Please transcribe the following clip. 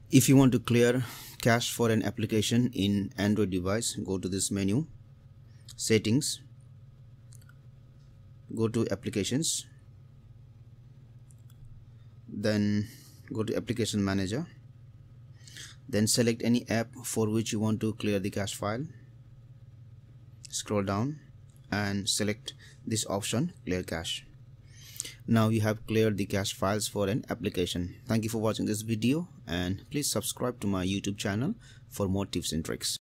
If you want to clear cache for an application in Android device, go to this menu, settings, go to applications, then go to application manager, then select any app for which you want to clear the cache file. Scroll down and select this option, clear cache. Now you have cleared the cache files for an application. Thank you for watching this video, and please subscribe to my YouTube channel for more tips and tricks.